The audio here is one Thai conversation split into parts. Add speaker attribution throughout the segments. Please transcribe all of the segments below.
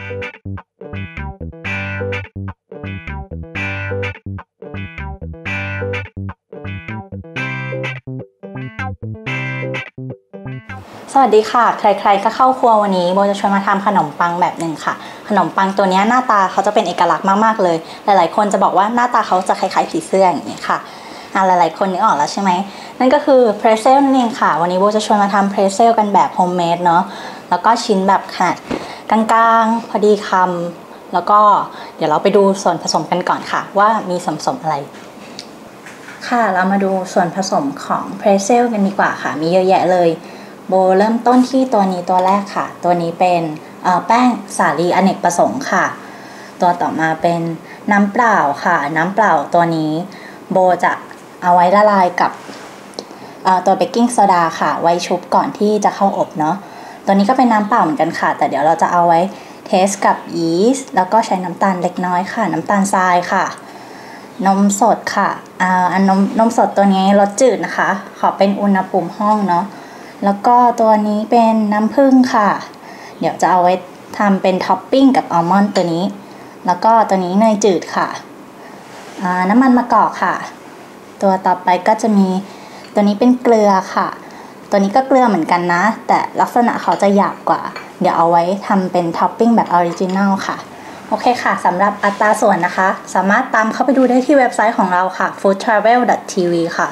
Speaker 1: สวัสดีค่ะใครๆก็เข้าครัววันนี้โบจะชวนมาทำขนมปังแบบหนึ่งค่ะขนมปังตัวนี้หน้าตาเขาจะเป็นเอกลักษณ์มากๆเลยหลายๆคนจะบอกว่าหน้าตาเขาจะคล้ายๆผีเสื้ออย่างนี้ค่ะหลายๆคนนึกออกแล้วใช่ไหมนั่นก็คือเพรสเซลนั่นเองค่ะวันนี้โบจะชวนมาทำเพรสเซลกันแบบโฮมเมดเนาะแล้วก็ชิ้นแบบขนาดกลางๆพอดีคำแล้วก็เดี๋ยวเราไปดูส่วนผสมกันก่อนค่ะว่ามีส่วนผสมอะไรค่ะเรามาดูส่วนผสมของเพรสเซลกันดีกว่าค่ะมีเยอะแยะเลยโบเริ่มต้นที่ตัวนี้ตัวแรกค่ะตัวนี้เป็นแป้งสาลีอเนกประสงค์ค่ะตัวต่อมาเป็นน้ำเปล่าค่ะน้ำเปล่าตัวนี้โบจะเอาไว้ละลายกับตัวเบกกิ้งโซดาค่ะไว้ชุบก่อนที่จะเข้าอบเนาะตัวนี้ก็เป็นน้ำเปล่าเหมือนกันค่ะแต่เดี๋ยวเราจะเอาไว้เทสกับยีสต์แล้วก็ใช้น้ำตาลเล็กน้อยค่ะน้ำตาลทรายค่ะนมสดค่ะนมสดตัวนี้รสจืดนะคะขอเป็นอุณหภูมิห้องเนาะแล้วก็ตัวนี้เป็นน้ำผึ้งค่ะเดี๋ยวจะเอาไว้ทำเป็นท็อปปิ้งกับอัลมอนด์ตัวนี้แล้วก็ตัวนี้เนยจืดค่ะน้ำมันมะกอกค่ะตัวต่อไปก็จะมีตัวนี้เป็นเกลือค่ะตัวนี้ก็เกลือเหมือนกันนะแต่ลักษณะเขาจะหยาบกว่าเดี๋ยวเอาไว้ทำเป็นท็อปปิ้งแบบออริจินัลค่ะโอเคค่ะสำหรับอัตราส่วนนะคะสามารถตามเข้าไปดูได้ที่เว็บไซต์ของเราค่ะ foodtravel.tv ค่ะ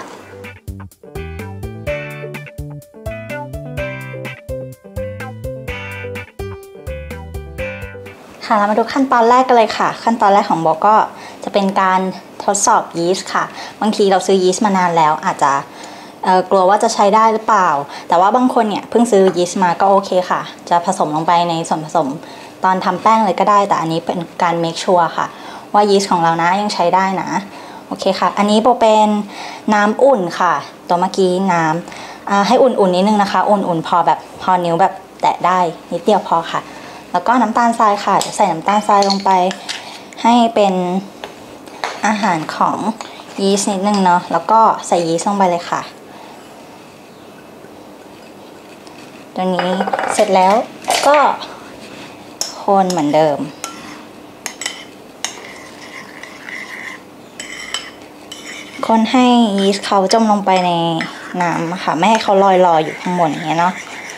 Speaker 1: ค่ะเรามาดูขั้นตอนแรกกันเลยค่ะขั้นตอนแรกของโบก็จะเป็นการทดสอบยีสต์ค่ะบางทีเราซื้อยีสต์มานานแล้วอาจจะกลัวว่าจะใช้ได้หรือเปล่าแต่ว่าบางคนเนี่ยเพิ่งซื้อยีสต์มาก็โอเคค่ะจะผสมลงไปในส่วนผสมตอนทำแป้งเลยก็ได้แต่อันนี้เป็นการเมคชัวร์ค่ะว่ายีสต์ของเรานะยังใช้ได้นะโอเคค่ะอันนี้โบเป็นน้ำอุ่นค่ะตัวเมื่อกี้น้ำให้อุ่นๆนิดนึงนะคะอุ่นๆพอแบบพอนิ้วแบบแตะได้นิดเดียวพอค่ะแล้วก็น้ำตาลทรายค่ะจะใส่น้ำตาลทรายลงไปให้เป็นอาหารของยีสต์นิดนึงเนาะแล้วก็ใส่ยีสต์ลงไปเลยค่ะตัวนี้เสร็จแล้วก็คนเหมือนเดิมคนให้ยีสต์เขาจมลงไปในน้ำค่ะไม่ให้เขาลอยอยู่ข้างบนอย่างเงี้ยเนาะ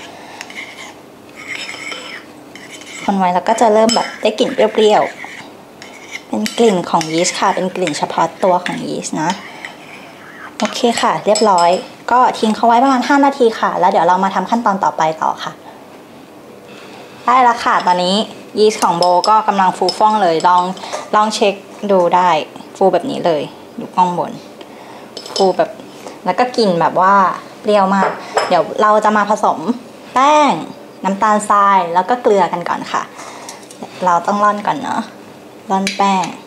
Speaker 1: คนไว้แล้วก็จะเริ่มแบบได้กลิ่นเปรี้ยวๆเป็นกลิ่นของยีสต์ค่ะเป็นกลิ่นเฉพาะตัวของยีสต์นะโอเคค่ะเรียบร้อยก็ทิ้งเขาไว้ประมาณ5 นาทีค่ะแล้วเดี๋ยวเรามาทำขั้นตอนต่อไปต่อค่ะได้แล้วค่ะตอนนี้ยีสต์ของโบก็กำลังฟูฟ่องเลยลองเช็คดูได้ฟูแบบนี้เลยดูข้างบนฟูแบบแล้วก็กลิ่นแบบว่าเปรี้ยวมากเดี๋ยวเราจะมาผสมแป้งน้ำตาลทรายแล้วก็เกลือกันก่อนค่ะเราต้องร่อนก่อนเนาะร่อนแป้ง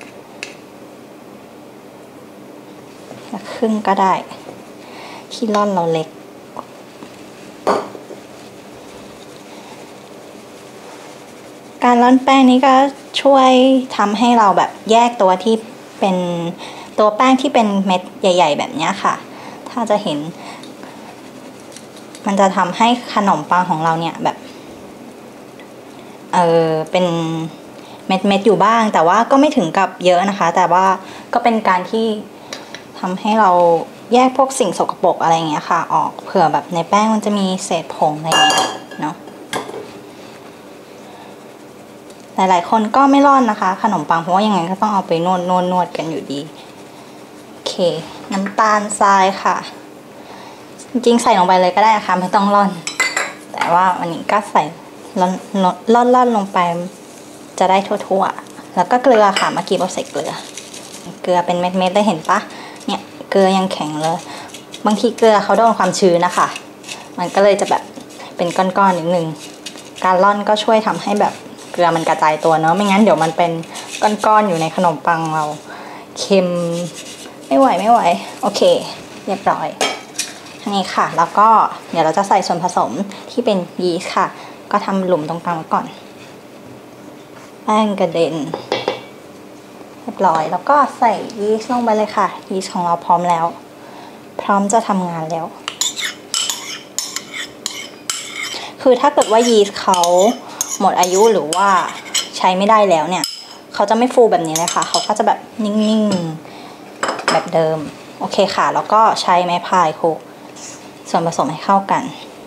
Speaker 1: ครึ่งก็ได้ที่ร่อนเราเล็กการร่อนแป้งนี้ก็ช่วยทำให้เราแบบแยกตัวที่เป็นตัวแป้งที่เป็นเม็ดใหญ่ๆแบบนี้ค่ะถ้าจะเห็นมันจะทำให้ขนมปังของเราเนี่ยแบบเป็นเม็ดอยู่บ้างแต่ว่าก็ไม่ถึงกับเยอะนะคะแต่ว่าก็เป็นการที่ทำให้เราแยกพวกสิ่งสกปรกอะไรอย่างเงี้ยค่ะออกเผื่อแบบในแป้งมันจะมีเศษผงอะไรอย่างเงี้ยเนาะหลายๆคนก็ไม่ร่อนนะคะขนมปังเพราะว่ายังไงก็ต้องเอาไปนวดกันอยู่ดีโอเคน้ำตาลทรายค่ะจริงๆใส่ลงไปเลยก็ได้ค่ะไม่ต้องร่อนแต่ว่าวันนี้ก็ใส่ร่อนลงไปจะได้ทั่วๆแล้วก็เกลือค่ะเมื่อกี้เราใส่เกลือเป็นเม็ดๆได้เห็นปะเนี่ยเกลือยังแข็งเลยบางทีเกลือเขาโดนความชื้นนะคะมันก็เลยจะแบบเป็นก้อนๆนิดนึงการร่อนก็ช่วยทำให้แบบเกลือมันกระจายตัวเนาะไม่งั้นเดี๋ยวมันเป็นก้อนๆอยู่ในขนมปังเราเค็มไม่ไหวโอเคเรียบร้อยนี่ค่ะแล้วก็เดี๋ยวเราจะใส่ส่วนผสมที่เป็นยีสต์ค่ะก็ทำหลุมตรงกลางไว้ก่อนแป้งกระเด็นเรียบร้อยแล้วก็ใส่ยีสต์ลงไปเลยค่ะยีสต์ของเราพร้อมแล้วพร้อมจะทำงานแล้วคือถ้าเกิดว่ายีสต์เขาหมดอายุหรือว่าใช้ไม่ได้แล้วเนี่ยเขาจะไม่ฟูแบบนี้เลยค่ะเขาก็จะแบบนิ่งๆแบบเดิมโอเคค่ะแล้วก็ใช้ไม้พายคลุกส่วนผสมให้เข้ากัน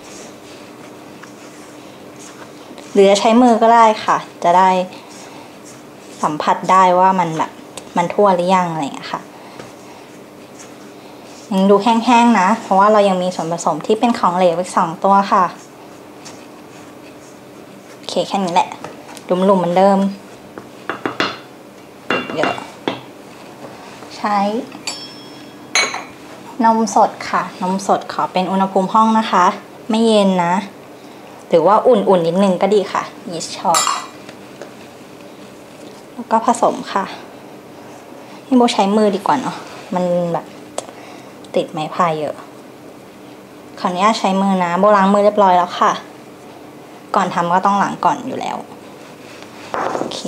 Speaker 1: หรือจะใช้มือก็ได้ค่ะจะได้สัมผัสได้ว่ามันแบบมันทั่วหรือยังอะไรอย่างเงี้ยค่ะยังดูแห้งๆนะเพราะว่าเรายังมีส่วนผสมที่เป็นของเหลวอีก2ตัวค่ะโอเคแค่นี้แหละหลุมๆเหมือนเดิมเยอะใช้นมสดค่ะนมสดขอเป็นอุณหภูมิห้องนะคะไม่เย็นนะหรือว่าอุ่นๆนิดนึงก็ดีค่ะยีสต์ชอบแล้วก็ผสมค่ะให้โบใช้มือดีกว่าเนาะมันแบบติดไม้พายเยอะขออนุญาตใช้มือนะโบล้างมือเรียบร้อยแล้วค่ะก่อนทำก็ต้องล้างก่อนอยู่แล้วโอเค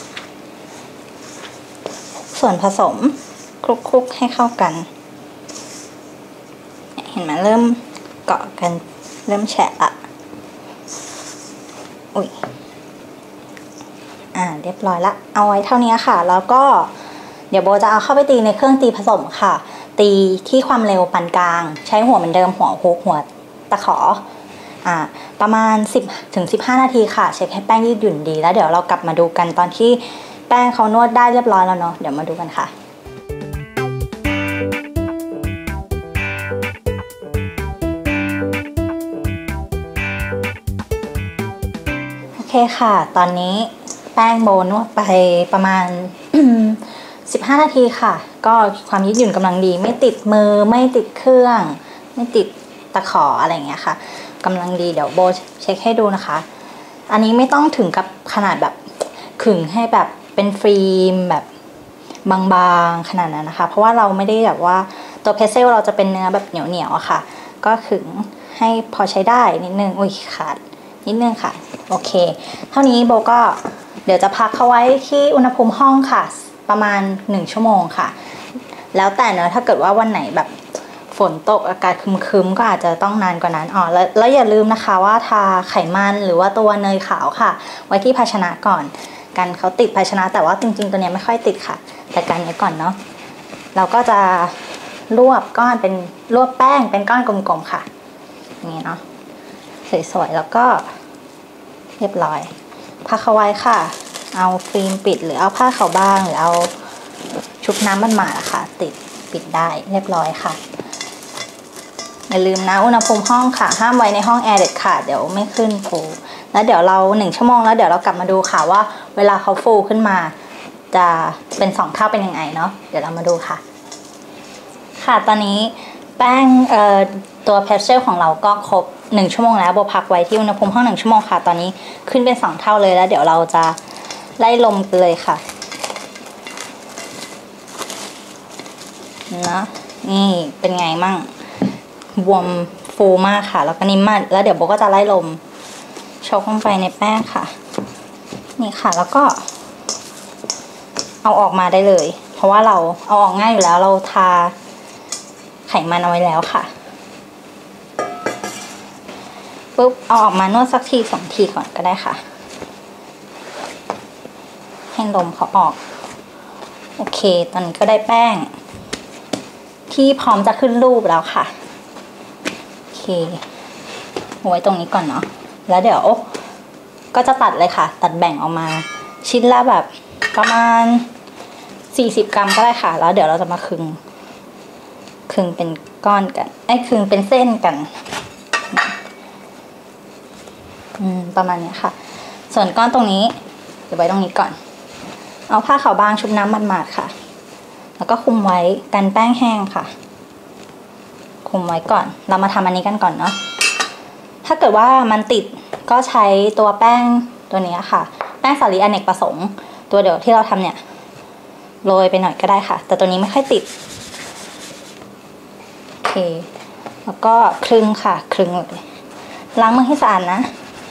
Speaker 1: ส่วนผสมคลุกๆให้เข้ากันเห็นไหมเริ่มเกาะกันเริ่มแฉะละอุ้ยเรียบร้อยละเอาไว้เท่านี้ค่ะแล้วก็เดี๋ยวโบจะเอาเข้าไปตีในเครื่องตีผสมค่ะตีที่ความเร็วปานกลางใช้หัวเหมือนเดิมหัวฮุกหัวตะขอประมาณ10 ถึง 15 นาทีค่ะเช็คให้แป้งยืดหยุ่นดีแล้วเดี๋ยวเรากลับมาดูกันตอนที่แป้งเขานวดได้เรียบร้อยแล้วเนาะเดี๋ยวมาดูกันค่ะโอเคค่ะตอนนี้แป้งโบนวดไปประมาณ 15 นาทีค่ะก็ความยืดหยุ่นกำลังดีไม่ติดมือไม่ติดเครื่องไม่ติดตะขออะไรอย่างเงี้ยค่ะกำลังดีเดี๋ยวโบเช็คให้ดูนะคะอันนี้ไม่ต้องถึงกับขนาดแบบขึงให้แบบเป็นฟิล์มแบบบางๆขนาดนั้นนะคะเพราะว่าเราไม่ได้แบบว่าตัวเพรสเซลเราจะเป็นเนื้อแบบเหนียวๆอะค่ะก็ขึงให้พอใช้ได้นิดนึงอุ้ยขาดนิดนึงค่ะโอเคเท่านี้โบก็เดี๋ยวจะพักเขาไว้ที่อุณหภูมิห้องค่ะประมาณ1 ชั่วโมงค่ะแล้วแต่เนอะถ้าเกิดว่าวันไหนแบบฝนตกอากาศครึมๆก็อาจจะต้องนานกว่านั้นแล้วอย่าลืมนะคะว่าทาไขมันหรือว่าตัวเนยขาวค่ะไว้ที่ภาชนะก่อนกันเขาติดภาชนะแต่ว่าจริงๆตัวนี้ไม่ค่อยติดค่ะแต่กันไว้ก่อนเนาะเราก็จะรวบก้อนเป็นรวบแป้งเป็นก้อนกลมๆค่ะนี่เนาะสวยๆแล้วก็เรียบร้อยพักเอาไว้ค่ะเอาฟิล์มปิดหรือเอาผ้าขาวบางหรือเอาชุบน้ำมันหมาดค่ะติดปิดได้เรียบร้อยค่ะอย่าลืมนะอุณหภูมิห้องค่ะห้ามไว้ในห้องแอร์เด็ดขาดเดี๋ยวไม่ขึ้นฟูแล้วเดี๋ยวเรา1 ชั่วโมงแล้วเดี๋ยวเรากลับมาดูค่ะว่าเวลาเขาฟูขึ้นมาจะเป็น2 เท่าเป็นยังไงเนาะเดี๋ยวเรามาดูค่ะค่ะตอนนี้แป้งตัวเพรสเซลของเราก็ครบ1 ชั่วโมงแล้วโบพักไว้ที่อุณหภูมิห้อง1 ชั่วโมงค่ะตอนนี้ขึ้นเป็น2 เท่าเลยแล้วเดี๋ยวเราจะไล่ลมเลยค่ะนะนี่เป็นไงมั่งบวมฟูมากค่ะแล้วก็นิ่มมากแล้วเดี๋ยวโบก็จะไล่ลมชกลงไปในแป้งค่ะนี่ค่ะแล้วก็เอาออกมาได้เลยเพราะว่าเราเอาออกง่ายอยู่แล้วเราทาไขมันเอาไว้แล้วค่ะปุ๊บเอาออกมานวดสักที2 ทีก่อนก็ได้ค่ะให้ลมเขาออกโอเคตอนนี้ก็ได้แป้งที่พร้อมจะขึ้นรูปแล้วค่ะโอเคไว้ตรงนี้ก่อนเนาะแล้วเดี๋ยวก็จะตัดเลยค่ะตัดแบ่งออกมาชิ้นละแบบประมาณ40 กรัมก็ได้ค่ะแล้วเดี๋ยวเราจะมาคลึงเป็นก้อนกันคลึงเป็นเส้นกันประมาณนี้ค่ะส่วนก้อนตรงนี้เดี๋ยวไว้ตรงนี้ก่อนเอาผ้าขาวบางชุบน้ำมันหมาดค่ะแล้วก็คุมไว้กันแป้งแห้งค่ะคุมไว้ก่อนเรามาทำอันนี้กันก่อนเนาะถ้าเกิดว่ามันติดก็ใช้ตัวแป้งตัวนี้ค่ะแป้งสาลีอเนกประสงค์ตัวเดียวที่เราทำเนี่ยโรยไปหน่อยก็ได้ค่ะแต่ตัวนี้ไม่ค่อยติดโอเคแล้วก็คลึงค่ะคลึงเลยล้างมือให้สะอาดนะ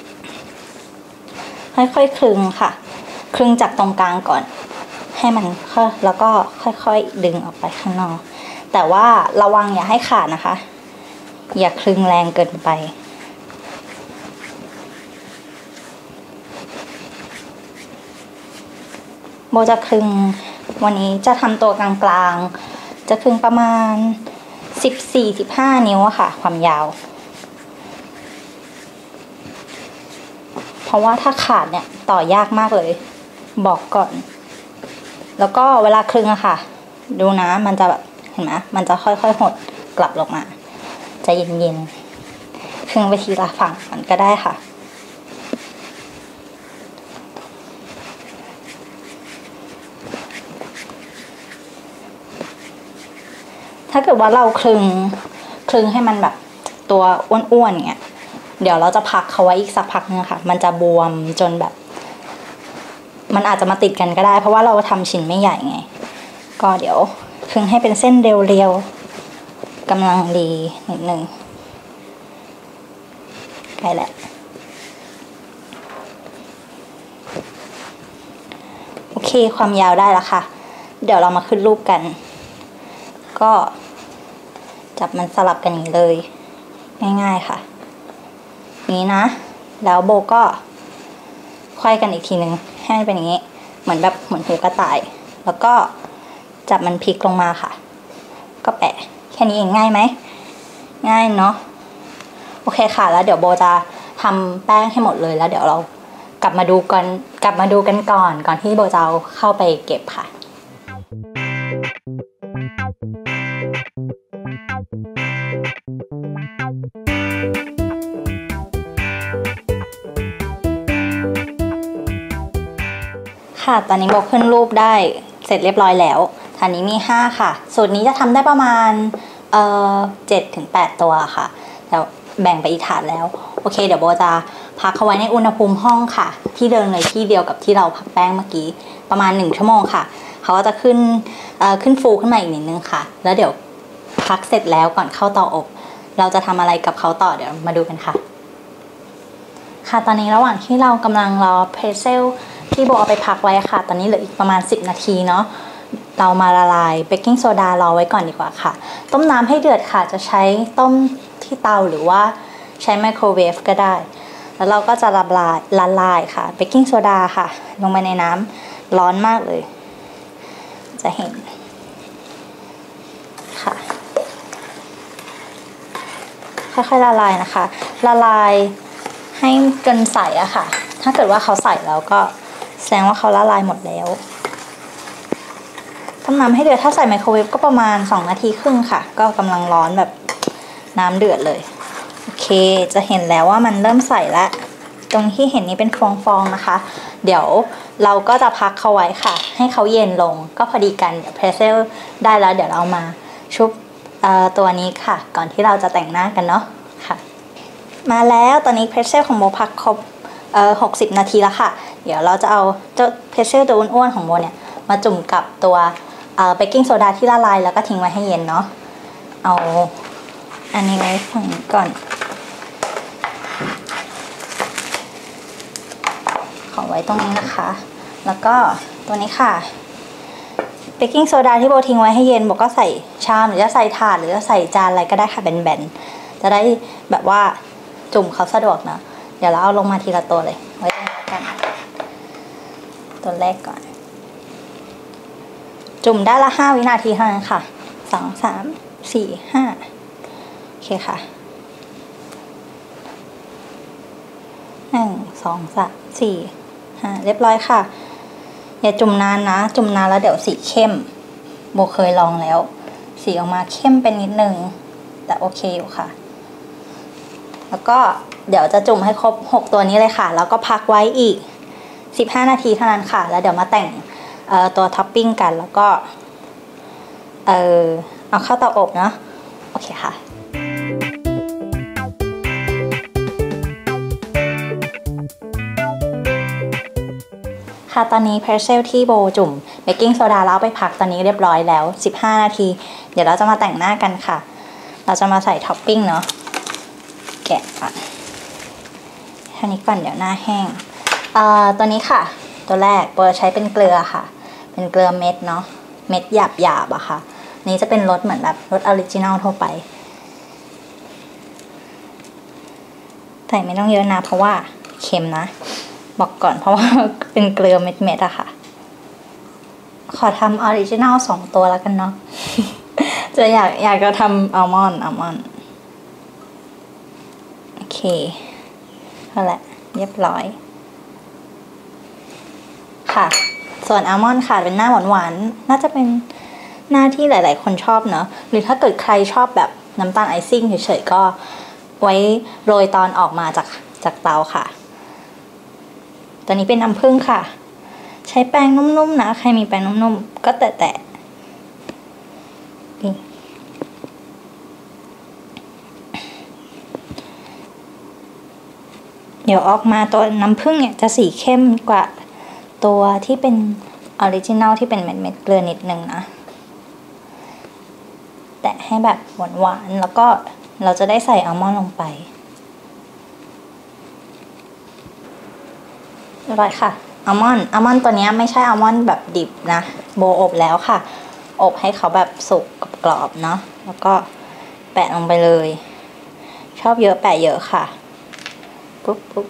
Speaker 1: ค่อยๆคลึงค่ะคลึงจากตรงกลางก่อนให้มันแล้วก็ค่อยๆดึงออกไปข้างนอกแต่ว่าระวังอย่าให้ขาดนะคะอย่าคลึงแรงเกินไปโบจะคลึงวันนี้จะทำตัวกลางๆจะคลึงประมาณ14-15 นิ้วอะค่ะความยาวเพราะว่าถ้าขาดเนี่ยต่อยากมากเลยบอกก่อนแล้วก็เวลาคลึงอะค่ะดูนะมันจะแบบเห็นไหมมันจะค่อยๆหดกลับลงมาใจเย็นๆคลึงไปทีละฝั่งมันก็ได้ค่ะถ้าเกิดว่าเราคลึงให้มันแบบตัวอ้วนๆเงี้ยเดี๋ยวเราจะพักเขาไว้อีกสักพักนึงค่ะมันจะบวมจนแบบมันอาจจะมาติดกันก็ได้เพราะว่าเราทำชิ้นไม่ใหญ่ไงก็เดี๋ยวคลึงให้เป็นเส้นเรียวๆกำลังดีนิดนึงใกล้แล้วโอเคความยาวได้แล้วค่ะเดี๋ยวเรามาขึ้นรูปกันก็จับมันสลับกันอย่างนี้เลยง่ายๆค่ะนี้นะแล้วโบก็ไขว้กันอีกทีนึงให้มันเป็นอย่างนี้เหมือนหูกระต่ายแล้วก็จับมันพลิกลงมาค่ะก็แปะแค่นี้เองง่ายไหมง่ายเนาะโอเคค่ะแล้วเดี๋ยวโบจะทำแป้งให้หมดเลยแล้วเดี๋ยวเรากลับมาดูกันก่อนที่โบจะเอาเข้าไปเก็บค่ะค่ะตอนนี้โบขึ้นรูปได้เสร็จเรียบร้อยแล้วฐานนี้มี5ค่ะสูตรนี้จะทำได้ประมาณ7-8 ตัวค่ะแล้วแบ่งไปอีกถาดแล้วโอเคเดี๋ยวโบจะพักเขาไว้ในอุณหภูมิห้องค่ะที่เดิมเลยที่เดียวกับที่เราพักแป้งเมื่อกี้ประมาณ1 ชั่วโมงค่ะเขาก็จะขึ้นฟูขึ้นมาอีกนิดนึงค่ะแล้วเดี๋ยวพักเสร็จแล้วก่อนเข้าเตาอบเราจะทำอะไรกับเขาต่อเดี๋ยวมาดูกันค่ะค่ะตอนนี้ระหว่างที่เรากำลังรอเพรสเซลที่โบเอาไปพักไว้ค่ะตอนนี้เหลืออีกประมาณ10 นาทีเนาะเรามาละลายเบกกิ้งโซดารอไว้ก่อนดีกว่าค่ะต้มน้ำให้เดือดค่ะจะใช้ต้มที่เตาหรือว่าใช้ไมโครเวฟก็ได้แล้วเราก็จะละลายค่ะเบกกิ้งโซดาค่ะลงไปในน้ำร้อนมากเลยจะเห็นค่ะค่อยๆละลายนะคะละลายให้จนใสอะค่ะถ้าเกิดว่าเขาใสแล้วก็แสดงว่าเขาละลายหมดแล้วต้มน้ำให้เดือดถ้าใส่ไมโครเวฟก็ประมาณ2 นาทีครึ่งค่ะก็กำลังร้อนแบบน้ำเดือดเลยโอเคจะเห็นแล้วว่ามันเริ่มใสแล้วตรงที่เห็นนี้เป็นฟองๆนะคะเดี๋ยวเราก็จะพักเขาไว้ค่ะให้เขาเย็นลงก็พอดีกันเดี๋ยวเพรสเซลได้แล้วเดี๋ยวเรามาชุบตัวนี้ค่ะก่อนที่เราจะแต่งหน้ากันเนาะค่ะมาแล้วตอนนี้เพรสเซลของโบพักครบ60 นาทีแล้วค่ะเดี๋ยวเราจะเอาเจ้าเพรสเซลตัวอ้วนๆของโบเนี่ยมาจุ่มกับตัวเบกกิ้งโซดาที่ละลายแล้วก็ทิ้งไว้ให้เย็นเนาะเอาอันนี้ไว้ฝั่งก่อนขอไว้ตรงนี้นะคะแล้วก็ตัวนี้ค่ะเบกกิ้งโซดาที่โบทิ้งไว้ให้เย็นโบก็ใส่ชามหรือจะใส่ถาดหรือจะใส่จานอะไรก็ได้ค่ะแบนๆจะได้แบบว่าจุ่มเขาสะดวกเนาะเดี๋ยวเราเอาลงมาทีละตัวเลยไว้กันตัวแรกก่อนจุ่มได้ละ5 วินาทีเท่านั้นค่ะ2 3 4 5โอเคค่ะ1 2 3 4 5เรียบร้อยค่ะอย่าจุ่มนานนะจุ่มนานแล้วเดี๋ยวสีเข้มโบเคยลองแล้วสีออกมาเข้มเป็นนิดนึงแต่โอเคอยู่ค่ะแล้วก็เดี๋ยวจะจุ่มให้ครบ6 ตัวนี้เลยค่ะแล้วก็พักไว้อีก15 นาทีเท่านั้นค่ะแล้วเดี๋ยวมาแต่งตัวท็อปปิ้งกันแล้วก็เอาเข้าเตาอบเนาะโอเคค่ะค่ะตอนนี้เพรสเซลที่โบจุ่มเบกกิ้งโซดาแล้วไปพักตอนนี้เรียบร้อยแล้ว15 นาทีเดี๋ยวเราจะมาแต่งหน้ากันค่ะเราจะมาใส่ท็อปปิ้งเนาะแกะก่อนเท่านี้ก่อนเดี๋ยวหน้าแห้งตัวนี้ค่ะตัวแรกโบใช้เป็นเกลือค่ะเป็นเกลือเม็ดเนาะเม็ดหยาบๆอะค่ะนี้จะเป็นรสเหมือนแบบรสออริจินัลทั่วไปใส่ไม่ต้องเยอะนะเพราะว่าเค็มนะบอกก่อนเพราะว่าเป็นเกลือเม็ดๆอะค่ะขอทำออริจินัล2 ตัวแล้วกันเนาะ จะอยากจะทำอัลมอนด์โอเคนั่นแหละเรียบร้อยค่ะส่วนอัลมอนด์ค่ะเป็นหน้าหวานๆน่าจะเป็นหน้าที่หลายๆคนชอบเนาะหรือถ้าเกิดใครชอบแบบน้ำตาลไอซิ่งเฉยๆก็ไว้โรยตอนออกมาจากเตาค่ะตอนนี้เป็นน้ำผึ้งค่ะใช้แป้งนุ่มๆนะใครมีแป้งนุ่มๆก็แตะเดี๋ยวออกมาตัวน้ำผึ้งเนี่ยจะสีเข้มกว่าตัวที่เป็นออริจินัลที่เป็นเม็ดเกลือนิดนึงนะแตะให้แบบหวานๆแล้วก็เราจะได้ใส่อัลมอนด์ลงไปเรียบร้อยค่ะอัลมอนด์ตัวนี้ไม่ใช่อัลมอนด์แบบดิบนะโบอบแล้วค่ะอบให้เขาแบบสุกกรอบเนาะแล้วก็แปะลงไปเลยชอบเยอะแปะเยอะค่ะปุ๊บ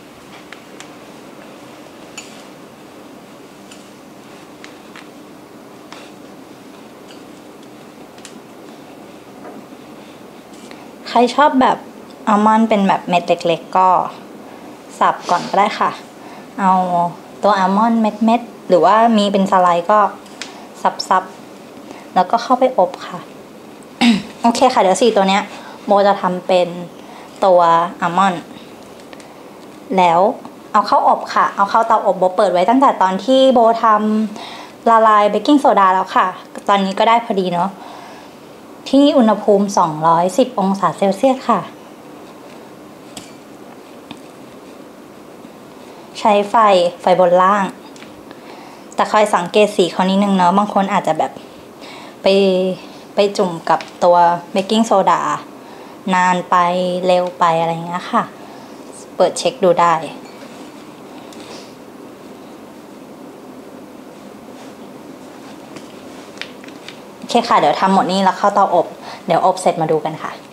Speaker 1: ใครชอบแบบอัลมอนด์เป็นแบบเม็ดเล็กๆก็สับก่อนก็ได้ค่ะเอาตัวอัลมอนด์เม็ดหรือว่ามีเป็นสไลด์ก็สับแล้วก็เข้าไปอบค่ะ โอเคค่ะเดี๋ยว4 ตัวเนี้ยโบจะทำเป็นตัวอัลมอนด์แล้วเอาเข้าอบค่ะเอาเข้าเตาอบโบเปิดไว้ตั้งแต่ตอนที่โบทำละลายเบกกิ้งโซดาแล้วค่ะตอนนี้ก็ได้พอดีเนาะที่อุณหภูมิ210 องศาเซลเซียสค่ะใช้ไฟบนล่างแต่คอยสังเกตสีเขานิดนึงเนาะบางคนอาจจะแบบไปจุ่มกับตัวเบกกิ้งโซดานานไปเร็วไปอะไรอย่างเงี้ยค่ะเปิดเช็คดูได้โอเคค่ะเดี๋ยวทำหมดนี้แล้วเข้าเตาอบเดี๋ยวอบเสร็จมาดูกันค่ะ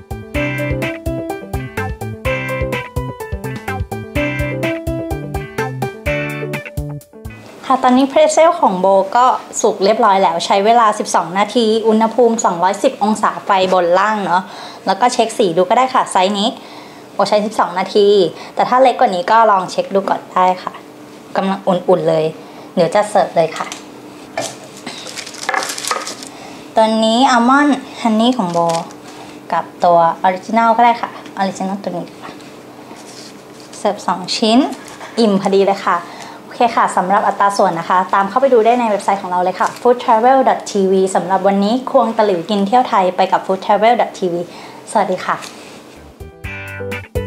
Speaker 1: ค่ะตอนนี้เพรสเซลของโบก็สุกเรียบร้อยแล้วใช้เวลา12 นาทีอุณหภูมิ210 องศาไฟบนล่างเนาะแล้วก็เช็คสีดูก็ได้ค่ะไซส์นี้โบใช้12 นาทีแต่ถ้าเล็กกว่านี้ก็ลองเช็คดูก่อนได้ค่ะกำลังอุ่นๆเลยเดี๋ยวจะเสิร์ฟเลยค่ะตัวนี้อัลมอนด์ฮันนี่ของโบกับตัวออริจินัลก็ได้ค่ะออริจินัลตัวนี้ค่ะเสิร์ฟ2 ชิ้นอิ่มพอดีเลยค่ะโอเคค่ะสำหรับอัตราส่วนนะคะตามเข้าไปดูได้ในเว็บไซต์ของเราเลยค่ะ foodtravel.tv สำหรับวันนี้ควงตะหลิวกินเที่ยวไทยไปกับ foodtravel.tv สวัสดีค่ะ